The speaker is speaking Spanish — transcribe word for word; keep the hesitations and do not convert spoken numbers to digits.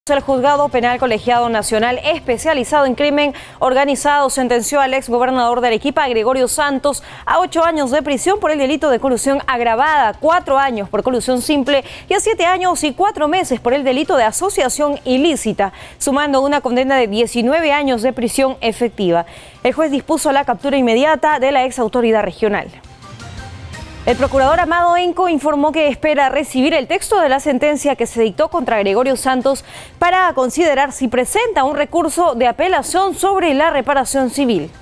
El Juzgado Penal Colegiado Nacional especializado en crimen organizado sentenció al exgobernador de Arequipa, Gregorio Santos, a ocho años de prisión por el delito de colusión agravada, cuatro años por colusión simple y a siete años y cuatro meses por el delito de asociación ilícita, sumando una condena de diecinueve años de prisión efectiva. El juez dispuso la captura inmediata de la exautoridad regional. El procurador Amado Enco informó que espera recibir el texto de la sentencia que se dictó contra Gregorio Santos para considerar si presenta un recurso de apelación sobre la reparación civil.